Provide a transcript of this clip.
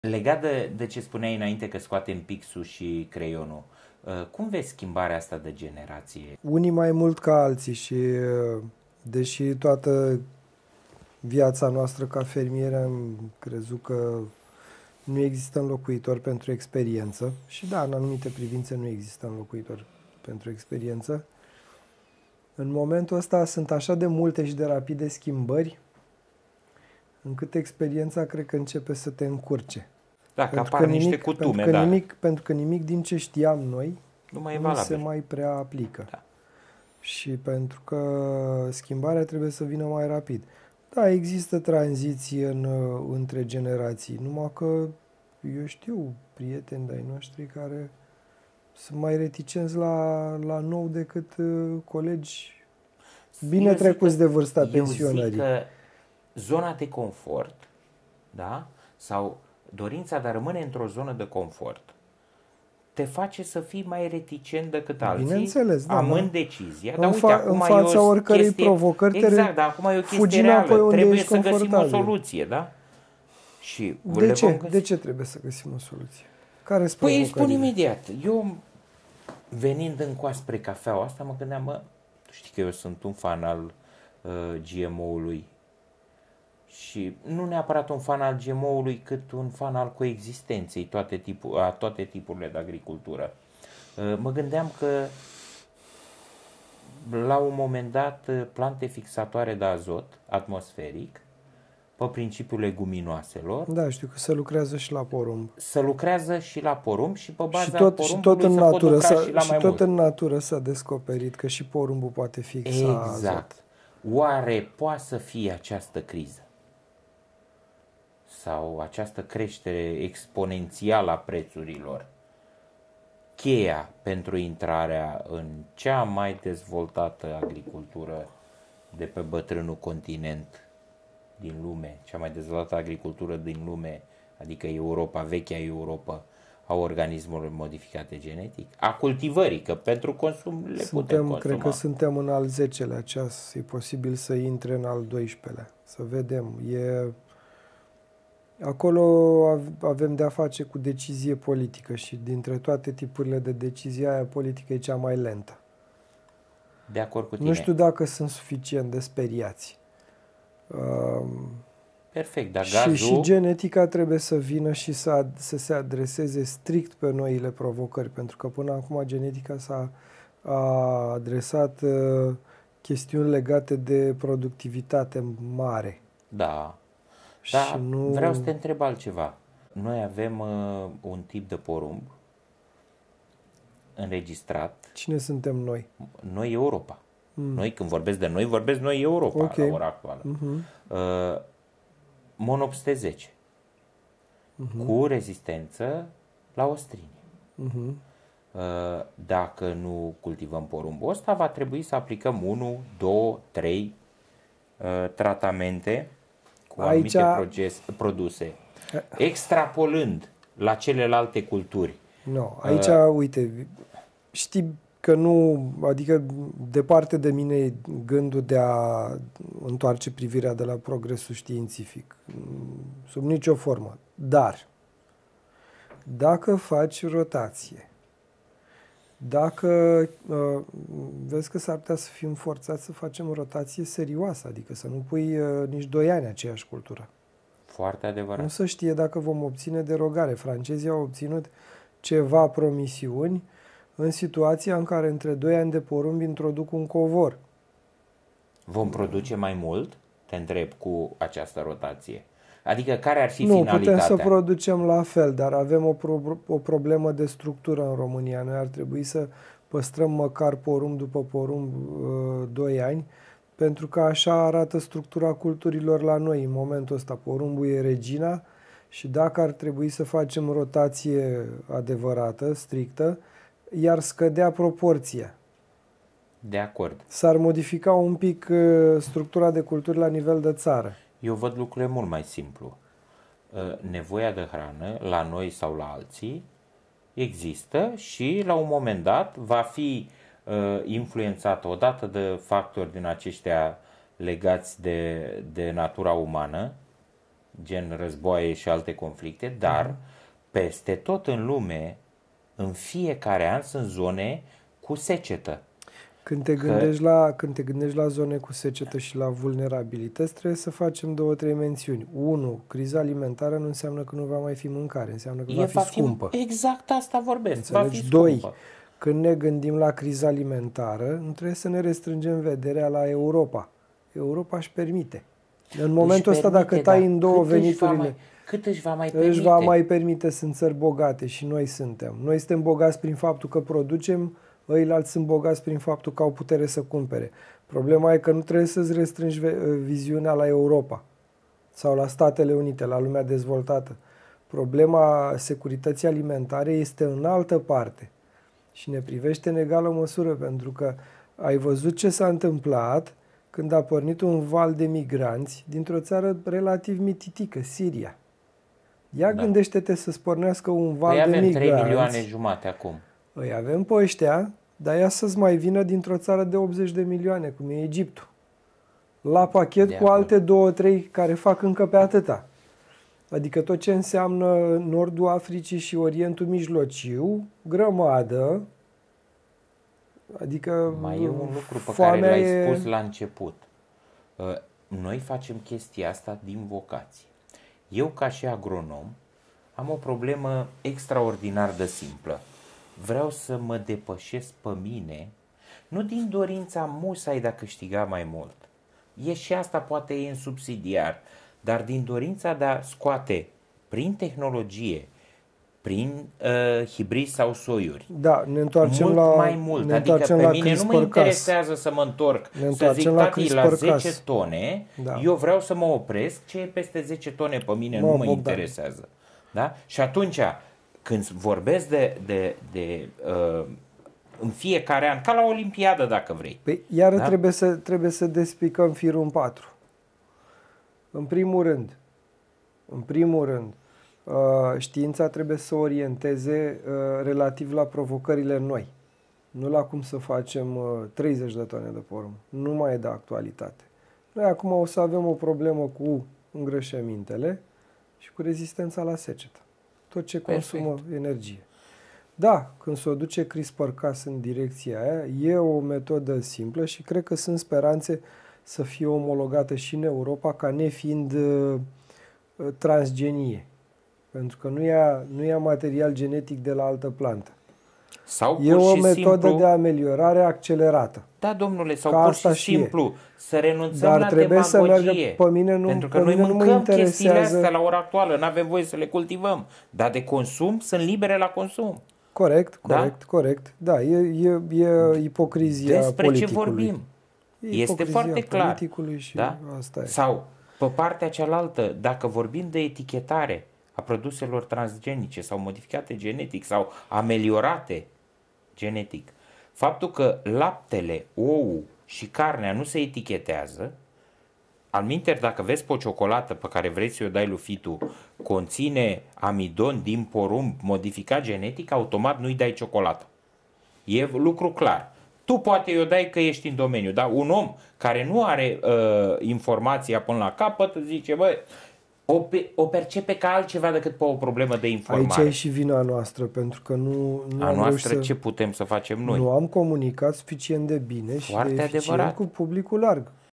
Legat de ce spuneai înainte că scoatem pixul și creionul, cum vezi schimbarea asta de generație? Unii mai mult ca alții și deși toată viața noastră ca fermieri am crezut că nu există înlocuitor pentru experiență și da, în anumite privințe nu există înlocuitor pentru experiență, în momentul ăsta sunt așa de multe și de rapide schimbări încât experiența cred că începe să te încurce. Da, că apar niște cutume, pentru că nimic din ce știam noi nu se mai prea aplică. Da. Și pentru că schimbarea trebuie să vină mai rapid. Da, există tranziție între generații, numai că eu știu prieteni de-ai noștri care sunt mai reticenți la nou decât colegi bine trecuți de vârsta pensionării. Eu zic că zona de confort, da? Sau dorința de a rămâne într-o zonă de confort te face să fii mai reticent decât alții, bineînțeles, da, amând decizia. Dar uite, acum în fața oricărei provocări, exact, dar acum e o chestie reală. Trebuie să găsim o soluție, da? Și de ce trebuie să găsim o soluție? Care sunt păi îi spun imediat. Eu, venind încoa spre cafeaua asta, mă gândeam, tu știi că eu sunt un fan al GMO-ului. Și nu neapărat un fan al GMO-ului, cât un fan al coexistenței toate tipurile de agricultură. Mă gândeam că la un moment dat plante fixatoare de azot atmosferic pe principiul leguminoaselor. Da, știu că se lucrează și la porumb. Se lucrează și la porumb și pe baza porumbului se pot lucra și la mai mult. Și tot în natură s-a descoperit că și porumbul poate fixa exact. Azot. Oare poate să fie această criză sau această creștere exponențială a prețurilor cheia pentru intrarea în cea mai dezvoltată agricultură de pe bătrânul continent din lume, cea mai dezvoltată agricultură din lume, adică Europa, vechea Europa, a organismelor modificate genetic, a cultivării, că pentru consum le putem consuma. Cred că suntem în al 10-lea ceas, e posibil să intre în al 12-lea, să vedem. Acolo avem de-a face cu decizie politică și dintre toate tipurile de decizie, aia politică e cea mai lentă. De acord cu tine. Nu știu dacă sunt suficient de speriați. Perfect, dar gazul... Și genetica trebuie să vină și să se adreseze strict pe noile provocări, pentru că până acum genetica s-a adresat chestiuni legate de productivitate mare. Da. Dar vreau să te întreb altceva. Noi avem un tip de porumb înregistrat. Cine suntem noi? Noi Europa. Noi, când vorbesc de noi, vorbesc noi Europa, la ora actuală. Monopste 10. Cu rezistență la ostrine. Dacă nu cultivăm porumbul ăsta, va trebui să aplicăm 1, 2, 3 tratamente cu anumite produse, extrapolând la celelalte culturi. Aici, uite, știi că nu, adică departe de mine gândul de a întoarce privirea de la progresul științific, sub nicio formă. Dar, dacă faci rotație, dacă vezi că s-ar putea să fim forțați să facem rotație serioasă, adică să nu pui nici 2 ani aceeași cultură. Foarte adevărat. Nu se știe dacă vom obține derogare. Francezii au obținut ceva promisiuni în situația în care între 2 ani de porumb introduc un covor. Vom produce mai mult? Te întreb cu această rotație. Adică care ar fi finalitatea? Nu, putem să producem la fel, dar avem o problemă de structură în România. Noi ar trebui să păstrăm măcar porumb după porumb 2 ani, pentru că așa arată structura culturilor la noi. În momentul ăsta porumbul e regina și dacă ar trebui să facem rotație adevărată, strictă, iar scădea proporția. De acord. S-ar modifica un pic structura de culturi la nivel de țară. Eu văd lucrurile mult mai simplu. Nevoia de hrană, la noi sau la alții, există și la un moment dat va fi influențată odată de factori din aceștia legați de natura umană, gen războaie și alte conflicte, dar peste tot în lume, în fiecare an sunt zone cu secetă. Când te gândești la zone cu secetă și la vulnerabilități, trebuie să facem 2-3 mențiuni. 1. Criza alimentară nu înseamnă că nu va mai fi mâncare, înseamnă că va fi scumpă. Exact asta vorbesc. Înțelegi? Va fi scumpă. 2. Când ne gândim la criza alimentară, nu trebuie să ne restrângem vederea la Europa. Europa își permite. În momentul ăsta, dacă tai în două veniturile... Cât își va mai permite? Își va mai permite, sunt țări bogate și noi suntem. Noi suntem bogați prin faptul că producem, ăilalți sunt bogați prin faptul că au putere să cumpere. Problema e că nu trebuie să-ți restrângi viziunea la Europa sau la Statele Unite, la lumea dezvoltată. Problema securității alimentare este în altă parte și ne privește în egală măsură, pentru că ai văzut ce s-a întâmplat când a pornit un val de migranți dintr-o țară relativ mititică, Siria. Gândește-te să pornească un val de migranți. 3 milioane jumate acum. Îi avem pe ăștia, dar ia să-ți mai vină dintr-o țară de 80 de milioane, cum e Egiptul. La pachet cu alte 2-3 care fac încă pe atâta. Adică tot ce înseamnă Nordul Africii și Orientul Mijlociu, grămadă. Adică mai e un lucru pe care l-ai spus la început. Noi facem chestia asta din vocație. Eu, ca și agronom, am o problemă extraordinar de simplă. Vreau să mă depășesc pe mine, nu din dorința musai de a câștiga mai mult. E și asta, poate e în subsidiar, dar din dorința de a scoate prin tehnologie, prin hibrid sau soiuri. Da, ne întoarcem mult mai mult. Ne adică pe mine nu mă interesează să mă întorc, să zic, tati, la 10 tone, eu vreau să mă opresc, ce e peste 10 tone pe mine nu mă interesează. Da? Și atunci, când vorbesc de în fiecare an, ca la Olimpiadă, dacă vrei. Păi, iară trebuie să despicăm firul în 4. În primul rând, știința trebuie să orienteze relativ la provocările noi. Nu la cum să facem 30 de tone de porumb. Nu mai e de actualitate. Noi acum o să avem o problemă cu îngrășămintele și cu rezistența la secetă. Tot ce consumă energie. Da, când se o duce CRISPR-Cas în direcția aia, e o metodă simplă și cred că sunt speranțe să fie omologată și în Europa ca nefiind transgenie. Pentru că nu ia material genetic de la altă plantă. Sau e o metodă de ameliorare accelerată. Da, domnule, sau pur și simplu să renunțăm Dar la trebuie demagogie. Să meargă pe mine, nu, pentru că noi mâncăm chestiile astea la ora actuală, nu avem voie să le cultivăm. Dar de consum sunt libere la consum. Corect. Da, e ipocrizia despre politicului. Ce vorbim? Este foarte clar. Și da? asta e. Sau, pe partea cealaltă, dacă vorbim de etichetare a produselor transgenice sau modificate genetic sau ameliorate genetic, faptul că laptele, ou și carnea nu se etichetează, alminteri, dacă vezi pe o ciocolată pe care vrei să o dai lui fitu, conține amidon din porumb modificat genetic, automat nu-i dai ciocolată. E lucru clar. Tu poate i-o dai că ești în domeniu, dar un om care nu are informația până la capăt zice, băi, o percepe ca altceva decât pe o problemă de informare. Aici e și vina noastră, pentru că nu a noastră ce putem să facem noi? Nu am comunicat suficient de bine și de eficient cu publicul larg.